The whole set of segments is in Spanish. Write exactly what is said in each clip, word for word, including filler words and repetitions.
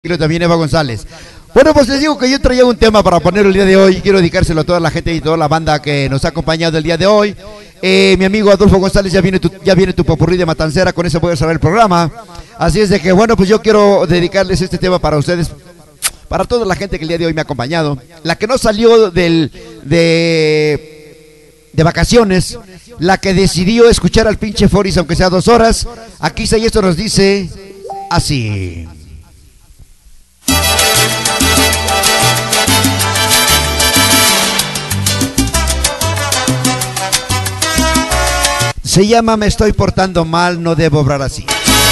También Eva González. Bueno, pues les digo que yo traía un tema para poner el día de hoy. Quiero dedicárselo a toda la gente y toda la banda que nos ha acompañado el día de hoy. Eh, mi amigo Adolfo González, ya viene tu, ya viene tu popurrí de Matancera. Con eso voy a cerrar el programa. Así es de que, bueno, pues yo quiero dedicarles este tema para ustedes, para toda la gente que el día de hoy me ha acompañado. La que no salió del de, de vacaciones, la que decidió escuchar al pinche Foris aunque sea dos horas. Aquí está y esto nos dice así. Se llama Me estoy portando mal, no debo obrar así.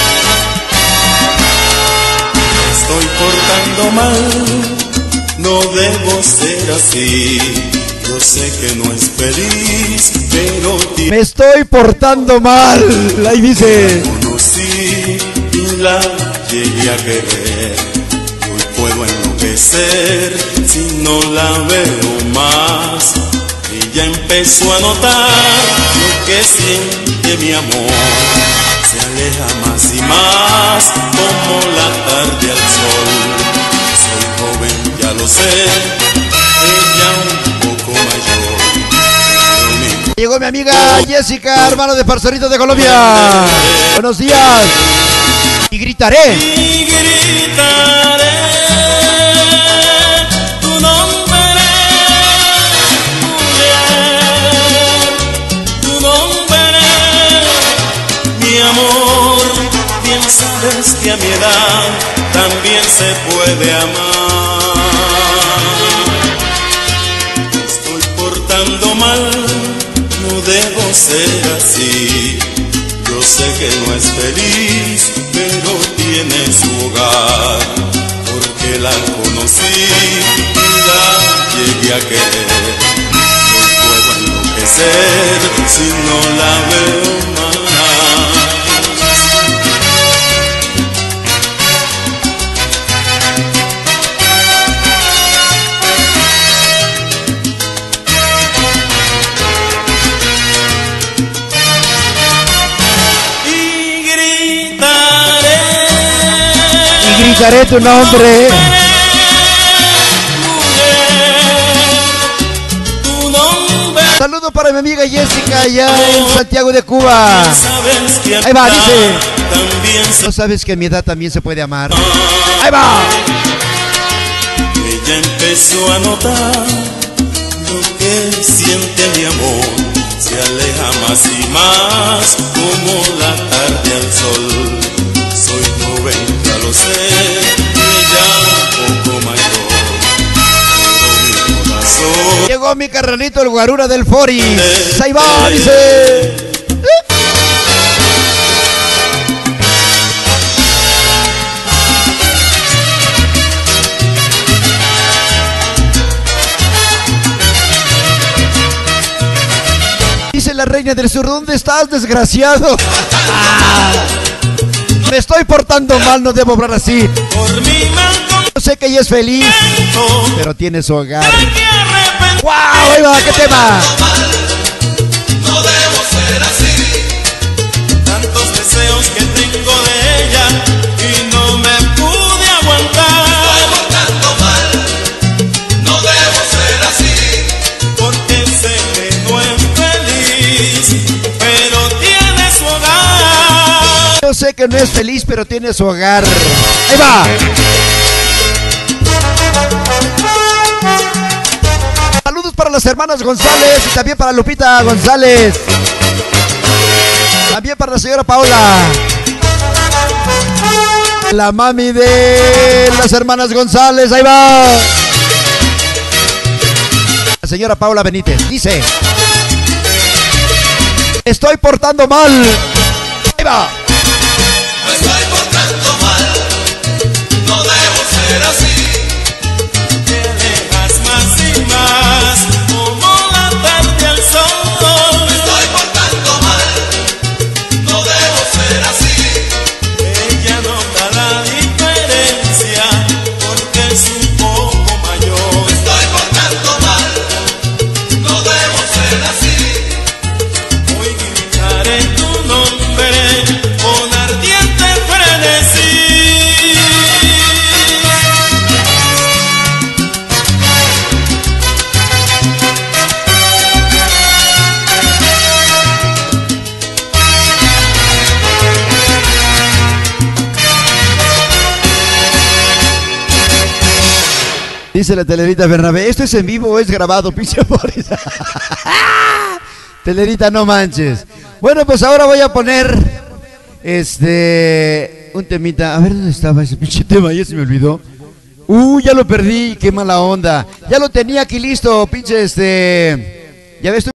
Me estoy portando mal, no debo ser así. Yo sé que no es feliz, pero me estoy portando mal. Ahí dice. La conocí y la llegué a querer. Hoy puedo enloquecer si no la veo más. Ella empezó a notar lo que siente mi amor. Se aleja más y más como la tarde al sol. Soy joven, ya lo sé, ella un poco mayor. Llegó mi amiga Jessica, hermano de Parcerito de Colombia. Buenos días. Y gritaré. Y gritaré tu nombre. Mi amor, bien sabes que a mi edad también se puede amar. Me estoy portando mal, no debo ser así. Yo sé que no es feliz, pero tiene su hogar. Porque la conocí y la llegué a querer. No puedo enloquecer si no la veo más. Gritaré tu nombre. Saludo para mi amiga Jessica allá en Santiago de Cuba. Ahí va, dice. No sabes que a mi edad también se puede amar. Ahí va. Ella empezó a notar lo que siente mi amor. Se aleja más y más como la tarde al sol. Soy joven, ya lo sé, ella un poco mayor, pero mi corazón. Llegó mi carnalito, el guarura del Foris. Ahí va, dice. Dice la reina del sur, ¿dónde estás, desgraciado? Me estoy portando mal, no debo obrar así. Yo sé que ella es feliz, pero tiene su hogar. ¡Wow! Ahí va, ¿qué tema? No debo ser así. Tantos deseos que tengo de ella y no me pude aguantar. Me estoy portando mal, no debo ser así. Porque sé que no es feliz, pero tiene su hogar. Yo sé que no es feliz, pero tiene su hogar. Ahí va. Saludos para las hermanas González y también para Lupita González. También para la señora Paola, la mami de las hermanas González. Ahí va. La señora Paola Benítez dice: estoy portando mal. Ahí va. Me estoy portando mal, no debo ser así. Te alejas más y más como la tarde al sol. Me estoy portando mal, no debo ser así. Ella nota la diferencia porque es un poco mayor. Me estoy portando mal, no debo ser así. Hoy gritaré tu nombre. Dice la Telerita Bernabé, ¿esto es en vivo o es grabado, pinche Boris? Telerita, no manches. Bueno, pues ahora voy a poner este un temita. A ver dónde estaba ese pinche tema, ya se me olvidó. Uh, ya lo perdí, qué mala onda. Ya lo tenía aquí listo, pinche este. Ya ves tú.